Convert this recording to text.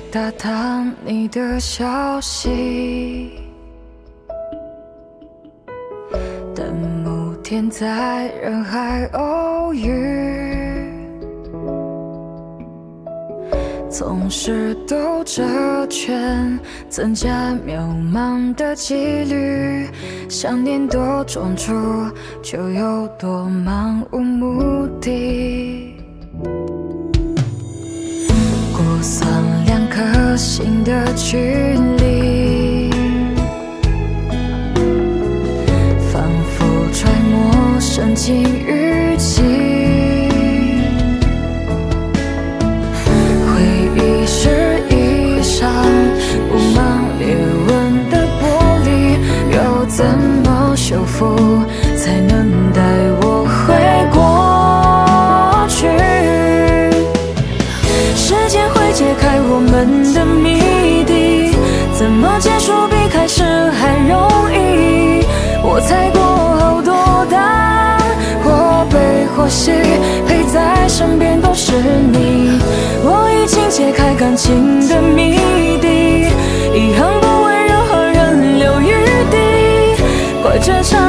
打探你的消息，等某天在人海偶遇，总是兜着圈，增加渺茫的几率。想念多专注，就有多漫无目的。估算2颗星的距离，反复揣摩深情语气。回忆是一扇布满裂纹的玻璃，又怎么修复才能带我回过去？时间会解开我们的谜底，怎么结束比开始还容易？我猜过好多答案，或悲或喜，陪在身边都是你。我已经解开感情的谜底，遗憾不为任何人留余地，怪这场